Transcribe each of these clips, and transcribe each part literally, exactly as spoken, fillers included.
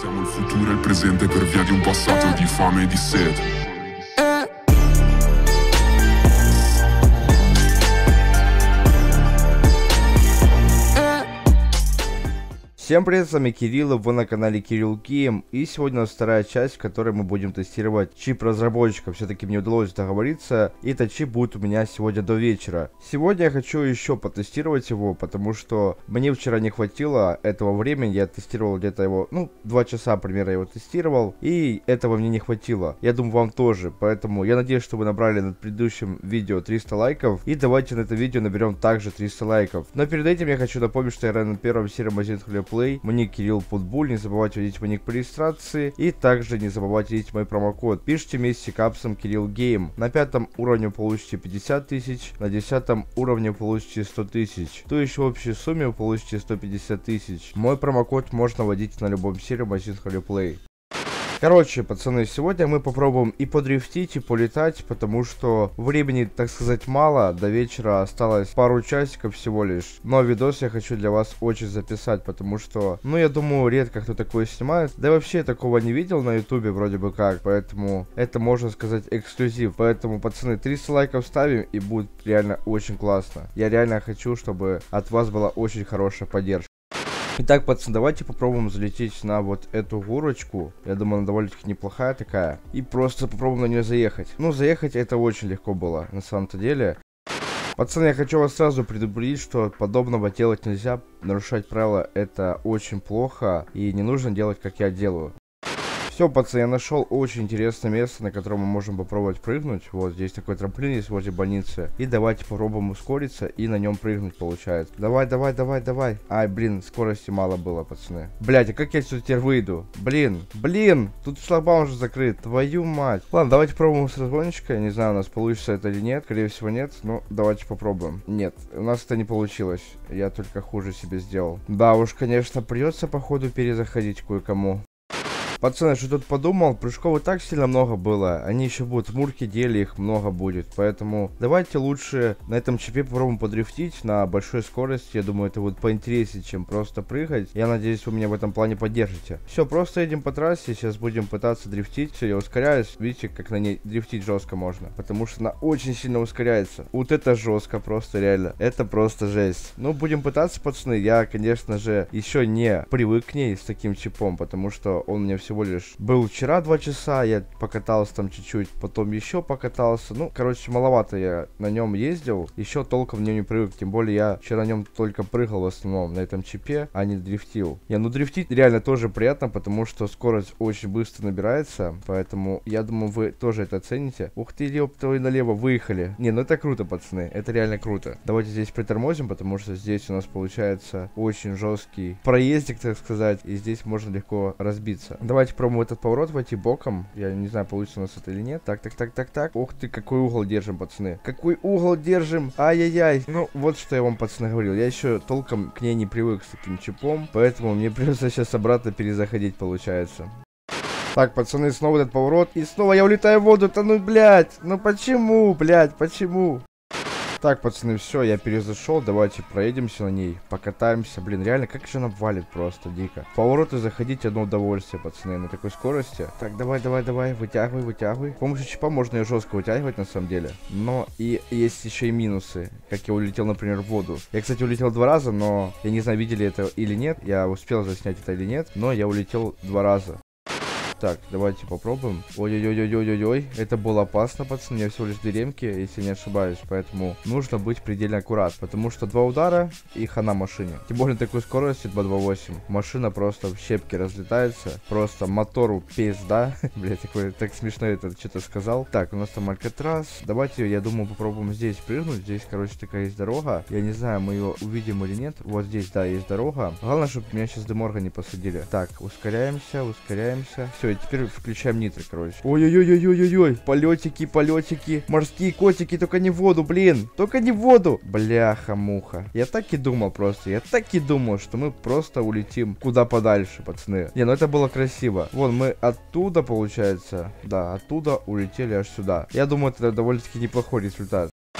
Siamo il futuro e il presente per via di un passato di fame e di sete. Всем привет, с вами Кирилл, вы на канале Кирилл Гейм, и сегодня у нас вторая часть, в которой мы будем тестировать чип разработчика. Все-таки мне удалось договориться, и этот чип будет у меня сегодня до вечера. Сегодня я хочу еще потестировать его, потому что мне вчера не хватило этого времени, я тестировал где-то его, ну, два часа примерно я его тестировал, и этого мне не хватило. Я думаю, вам тоже, поэтому я надеюсь, что вы набрали над предыдущим видео триста лайков, и давайте на это видео наберем также триста лайков. Но перед этим я хочу напомнить, что я играю на первом серии магазин Play. Мне Кирилл Футбол, не забывайте вводить мой ник по регистрации, и также не забывайте вводить мой промокод. Пишите вместе с капсом Кирилл Гейм. На пятом уровне получите пятьдесят тысяч, на десятом уровне получите сто тысяч. То есть в общей сумме вы получите сто пятьдесят тысяч. Мой промокод можно вводить на любом серии магазин Play. Короче, пацаны, сегодня мы попробуем и подрифтить, и полетать, потому что времени, так сказать, мало. До вечера осталось пару часиков всего лишь. Но видос я хочу для вас очень записать, потому что, ну, я думаю, редко кто такое снимает. Да и вообще я такого не видел на ютубе вроде бы как, поэтому это, можно сказать, эксклюзив. Поэтому, пацаны, триста лайков ставим, и будет реально очень классно. Я реально хочу, чтобы от вас была очень хорошая поддержка. Итак, пацаны, давайте попробуем залететь на вот эту горочку. Я думаю, она довольно-таки неплохая такая. И просто попробуем на нее заехать. Ну, заехать это очень легко было, на самом-то деле. Пацаны, я хочу вас сразу предупредить, что подобного делать нельзя. Нарушать правила это очень плохо. И не нужно делать, как я делаю. Все, пацаны, я нашел очень интересное место, на котором мы можем попробовать прыгнуть. Вот здесь такой трамплин есть возле больницы. И давайте попробуем ускориться и на нем прыгнуть, получается. Давай, давай, давай, давай. Ай, блин, скорости мало было, пацаны. Блять, а как я сюда теперь выйду? Блин, блин, тут шлагбаум уже закрыт. Твою мать. Ладно, давайте попробуем с разгончика. Я не знаю, у нас получится это или нет. Скорее всего нет, но давайте попробуем. Нет, у нас это не получилось. Я только хуже себе сделал. Да уж, конечно, придется походу перезаходить кое-кому. Пацаны, что тут подумал, прыжков и так сильно много было, они еще будут в мурке деле, их много будет, поэтому давайте лучше на этом чипе попробуем подрифтить на большой скорости, я думаю, это будет поинтереснее, чем просто прыгать, я надеюсь, вы меня в этом плане поддержите. Все, просто едем по трассе, сейчас будем пытаться дрифтить, все, я ускоряюсь, видите, как на ней дрифтить жестко можно, потому что она очень сильно ускоряется, вот это жестко, просто реально, это просто жесть. Ну, будем пытаться, пацаны, я, конечно же, еще не привык к ней с таким чипом, потому что он мне все всего лишь был вчера два часа, я покатался там чуть-чуть, потом еще покатался, ну, короче, маловато я на нем ездил, еще толком в нем не привык, тем более я вчера на нем только прыгал в основном на этом чипе, а не дрифтил. Я, ну, дрифтить реально тоже приятно, потому что скорость очень быстро набирается, поэтому я думаю, вы тоже это оцените. Ух ты, ёб твою, налево выехали. Не, ну это круто, пацаны, это реально круто. Давайте здесь притормозим, потому что здесь у нас получается очень жесткий проездик, так сказать, и здесь можно легко разбиться. Давайте Давайте пробуем этот поворот войти боком. Я не знаю, получится у нас это или нет. Так, так, так, так, так. Ух ты, какой угол держим, пацаны. Какой угол держим. Ай-яй-яй. Ну, вот что я вам, пацаны, говорил. Я еще толком к ней не привык с таким чипом. Поэтому мне придется сейчас обратно перезаходить, получается. Так, пацаны, снова этот поворот. И снова я улетаю в воду. Да ну, блядь. Ну почему, блядь, почему? Так, пацаны, все, я перезашел, давайте проедемся на ней, покатаемся. Блин, реально, как же она валит просто дико. В повороты заходить одно удовольствие, пацаны, на такой скорости. Так, давай, давай, давай, вытягивай, вытягивай. С помощью чипа можно ее жестко вытягивать, на самом деле. Но и есть еще и минусы, как я улетел, например, в воду. Я, кстати, улетел два раза, но я не знаю, видели это или нет. Я успел заснять это или нет, но я улетел два раза. Так, давайте попробуем. Ой-ой-ой-ой-ой-ой. Это было опасно, пацаны. Я всего лишь две ремки, если не ошибаюсь. Поэтому нужно быть предельно аккурат. Потому что два удара и хана машине. Тем более такой скорости два двадцать восемь. Машина просто в щепки разлетается. Просто мотору пизда. Блять, такой так смешно это что-то сказал. Так, у нас там Алькатрас. Давайте, я думаю, попробуем здесь прыгнуть. Здесь, короче, такая есть дорога. Я не знаю, мы ее увидим или нет. Вот здесь, да, есть дорога. Главное, чтобы меня сейчас Деморга не посадили. Так, ускоряемся, ускоряемся. Все, теперь включаем нитро, короче. Ой-ой-ой-ой-ой-ой. Полетики, полетики. Морские котики, только не в воду, блин. Только не в воду. Бляха-муха. Я так и думал просто. Я так и думал, что мы просто улетим куда подальше, пацаны. Не, ну это было красиво. Вон, мы оттуда, получается. Да, оттуда улетели аж сюда. Я думаю, это довольно-таки неплохой результат.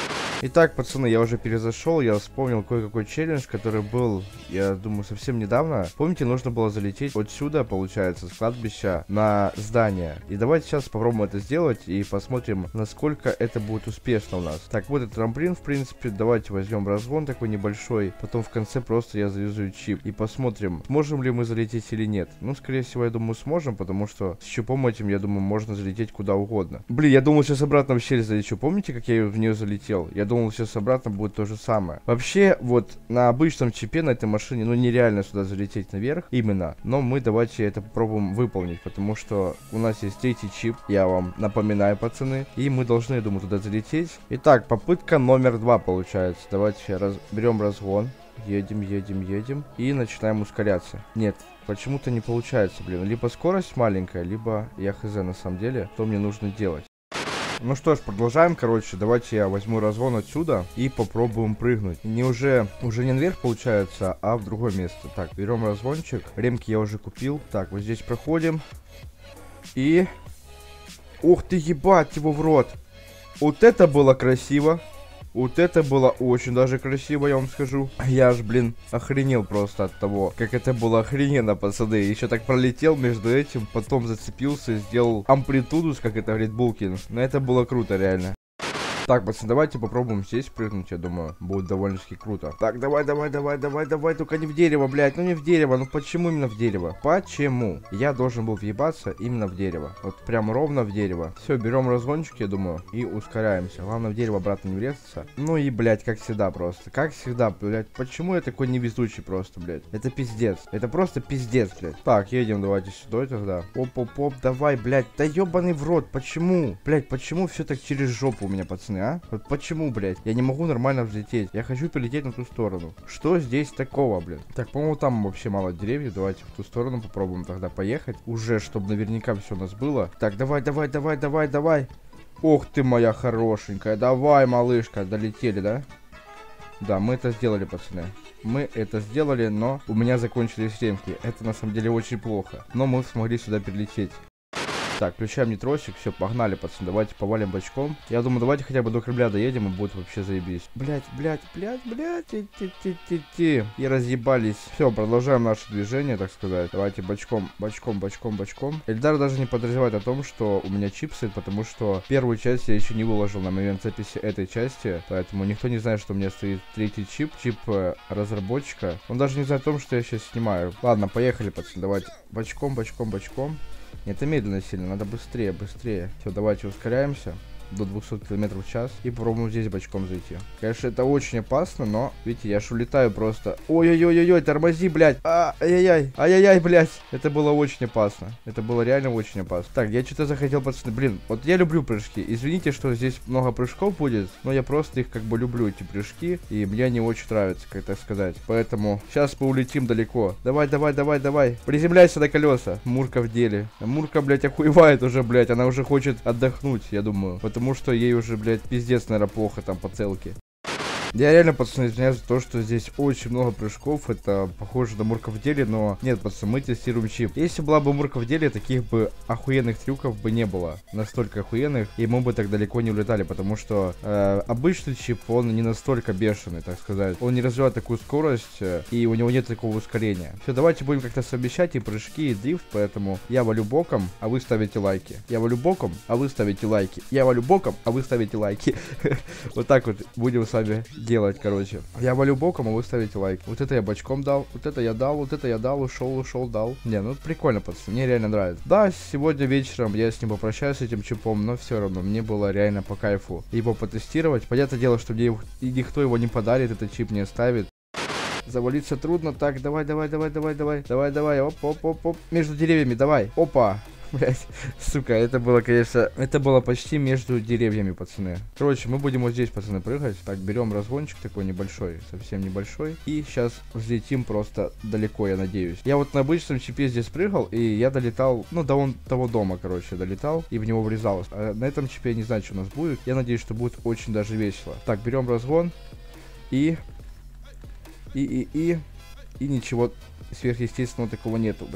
Итак, пацаны, я уже перезашел, я вспомнил кое-какой челлендж, который был, я думаю, совсем недавно. Помните, нужно было залететь отсюда, получается, с кладбища на здание. И давайте сейчас попробуем это сделать и посмотрим, насколько это будет успешно у нас. Так, вот этот трамплин, в принципе, давайте возьмем разгон такой небольшой. Потом в конце просто я завязую чип и посмотрим, сможем ли мы залететь или нет. Ну, скорее всего, я думаю, сможем, потому что с чипом этим, я думаю, можно залететь куда угодно. Блин, я думал, сейчас обратно в щель залечу. Помните, как я в нее залетел? Я думал, сейчас обратно будет то же самое. Вообще, вот на обычном чипе, на этой машине, ну нереально сюда залететь наверх, именно. Но мы давайте это попробуем выполнить, потому что у нас есть третий чип, я вам напоминаю, пацаны. И мы должны, я думаю, туда залететь. Итак, попытка номер два получается. Давайте раз... берем разгон. Едем, едем, едем. И начинаем ускоряться. Нет, почему-то не получается, блин. Либо скорость маленькая, либо я хз на самом деле, что мне нужно делать. Ну что ж, продолжаем, короче, давайте я возьму разгон отсюда и попробуем прыгнуть. Не уже, уже не наверх получается, а в другое место. Так, берем разгончик, ремки я уже купил. Так, вот здесь проходим. И... Ух ты, ебать его в рот. Вот это было красиво. Вот это было очень даже красиво, я вам скажу. Я аж, блин, охренел просто от того, как это было охрененно, пацаны. Еще так пролетел между этим, потом зацепился, сделал амплитуду, как это говорит Булкин. Но это было круто, реально. Так, пацаны, давайте попробуем здесь прыгнуть, я думаю, будет довольно-таки круто. Так, давай, давай, давай, давай, давай, только не в дерево, блядь, ну не в дерево, ну почему именно в дерево? Почему? Я должен был въебаться именно в дерево, вот прям ровно в дерево. Все, берем разгончик, я думаю, и ускоряемся. Главное в дерево обратно не врезаться. Ну и, блядь, как всегда просто, как всегда, блядь, почему я такой невезучий просто, блядь? Это пиздец, это просто пиздец, блядь. Так, едем, давайте сюда тогда. Оп-оп-оп, давай, блядь, да ебаный в рот, почему? Блядь, почему все так через жопу у меня, пацаны? А? Вот почему, блядь? Я не могу нормально взлететь. Я хочу перелететь на ту сторону. Что здесь такого, блядь? Так, по-моему, там вообще мало деревьев. Давайте в ту сторону попробуем тогда поехать. Уже, чтобы наверняка все у нас было. Так, давай, давай, давай, давай, давай. Ох ты, моя хорошенькая. Давай, малышка. Долетели, да? Да, мы это сделали, пацаны. Мы это сделали, но у меня закончились ремки. Это на самом деле очень плохо. Но мы смогли сюда перелететь. Так, включаем нитросик, все, погнали, пацаны, давайте повалим бочком. Я думаю, давайте хотя бы до корабля доедем, и будет вообще заебись. Блять, блять, блять, блять, ти-ти-ти-ти-ти. И разъебались. Все, продолжаем наше движение, так сказать. Давайте бочком, бочком, бочком, бочком. Эльдар даже не подозревает о том, что у меня чип стоит, потому что первую часть я еще не выложил на момент записи этой части. Поэтому никто не знает, что у меня стоит третий чип, чип э, разработчика. Он даже не знает о том, что я сейчас снимаю. Ладно, поехали, пацаны, давайте. Бочком, бочком, бочком. Это медленно сильно, надо быстрее, быстрее. Все, давайте ускоряемся до двухсот километров в час и попробуем здесь бочком зайти. Конечно, это очень опасно, но, видите, я ж улетаю просто. Ой-ой-ой-ой, тормози, блядь. А, ай-яй-яй, ай-яй-яй, блядь. Это было очень опасно. Это было реально очень опасно. Так, я что-то захотел, пацаны. Блин, вот я люблю прыжки. Извините, что здесь много прыжков будет, но я просто их как бы люблю, эти прыжки. И мне они очень нравятся, как так сказать. Поэтому сейчас мы улетим далеко. Давай, давай, давай, давай. Приземляйся на колеса. Мурка в деле. Мурка, блядь, охуевает уже, блядь. Она уже хочет отдохнуть, я думаю. Потому Потому что ей уже, блядь, пиздец, наверное, плохо там по целке. Я реально, пацаны, извиняюсь за то, что здесь очень много прыжков. Это похоже на Мурка в деле, но нет, пацаны, мы тестируем чип. Если была бы Мурка в деле, таких бы охуенных трюков бы не было. Настолько охуенных, и мы бы так далеко не улетали, потому что э, обычный чип, он не настолько бешеный, так сказать. Он не развивает такую скорость, э, и у него нет такого ускорения. Все, давайте будем как-то совмещать и прыжки, и дрифт, поэтому я валю боком, а вы ставите лайки. Я валю боком, а вы ставите лайки. Я валю боком, а вы ставите лайки. Вот так вот будем с вами делать, короче. Я валю боком, а вы ставите лайк. Вот это я бочком дал, вот это я дал, вот это я дал, ушел, ушел, дал. Не, ну прикольно, пацаны, мне реально нравится. Да, сегодня вечером я с ним попрощаюсь, с этим чипом, но все равно мне было реально по кайфу его потестировать. Понятное дело, что мне никто его не подарит, этот чип не оставит. Завалиться трудно. Так, давай, давай, давай, давай, давай, давай, давай, оп, оп, оп, оп, между деревьями, давай, опа. Блять, сука, это было, конечно, это было почти между деревьями, пацаны. Короче, мы будем вот здесь, пацаны, прыгать. Так, берем разгончик такой небольшой, совсем небольшой. И сейчас взлетим просто далеко, я надеюсь. Я вот на обычном чипе здесь прыгал, и я долетал, ну, до он, того дома, короче, долетал, и в него врезался. А на этом чипе я не знаю, что у нас будет. Я надеюсь, что будет очень даже весело. Так, берем разгон. И... И, и, и... И ничего сверхъестественного такого нету, блядь.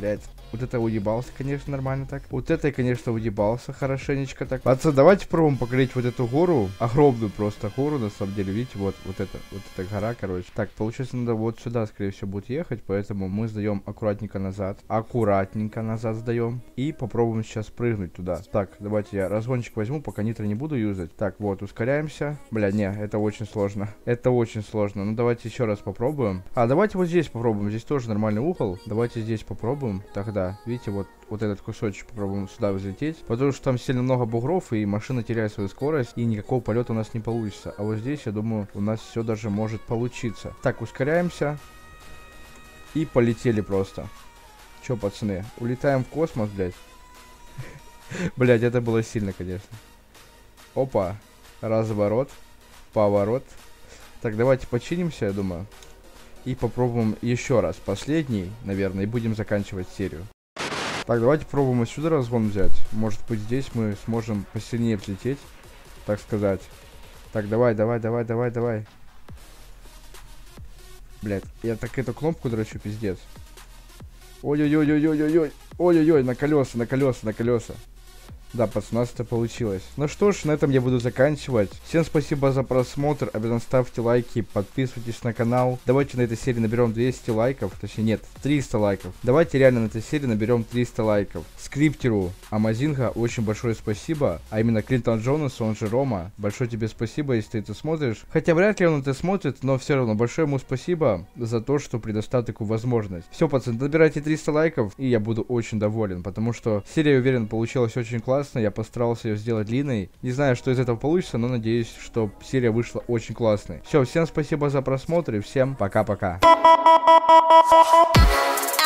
Вот это уебался, конечно, нормально так. Вот это, конечно, уебался хорошенечко так. Пацаны, давайте пробуем покорить вот эту гору. Огромную просто гору, на самом деле. Видите, вот, вот это, вот эта гора, короче. Так, получается, надо вот сюда, скорее всего, будет ехать. Поэтому мы сдаем аккуратненько назад. Аккуратненько назад сдаем. И попробуем сейчас прыгнуть туда. Так, давайте я разгончик возьму, пока нитро не буду юзать. Так, вот, ускоряемся. Бля, не, это очень сложно. Это очень сложно. Ну, давайте еще раз попробуем. А, давайте вот здесь попробуем. Здесь тоже нормальный угол. Давайте здесь попробуем. Тогда. Видите, вот, вот этот кусочек попробуем сюда взлететь. Потому что там сильно много бугров, и машина теряет свою скорость, и никакого полета у нас не получится. А вот здесь, я думаю, у нас все даже может получиться. Так, ускоряемся. И полетели просто. Че, пацаны, улетаем в космос, блядь. Блядь, это было сильно, конечно. Опа. Разворот. Поворот. Так, давайте починимся, я думаю. И попробуем еще раз. Последний, наверное, и будем заканчивать серию. Так, давайте пробуем отсюда разгон взять. Может быть, здесь мы сможем посильнее взлететь, так сказать. Так, давай, давай, давай, давай, давай. Блядь, я так эту кнопку дрочу, пиздец. Ой-ой-ой-ой-ой-ой-ой. Ой-ой-ой, на колеса, на колеса, на колеса. Да, пацаны, у нас это получилось. Ну что ж, на этом я буду заканчивать. Всем спасибо за просмотр. Обязательно ставьте лайки, подписывайтесь на канал. Давайте на этой серии наберем двести лайков. Точнее, нет, триста лайков. Давайте реально на этой серии наберем триста лайков. Скриптеру Амазинга очень большое спасибо. А именно Клинтон Джонасу, он же Рома. Большое тебе спасибо, если ты это смотришь. Хотя вряд ли он это смотрит, но все равно большое ему спасибо за то, что предоставил такую возможность. Все, пацаны, набирайте триста лайков, и я буду очень доволен. Потому что серия, я уверен, получилась очень классная. Я постарался ее сделать длинной. Не знаю, что из этого получится, но надеюсь, что серия вышла очень классной. Все, всем спасибо за просмотр и всем пока-пока.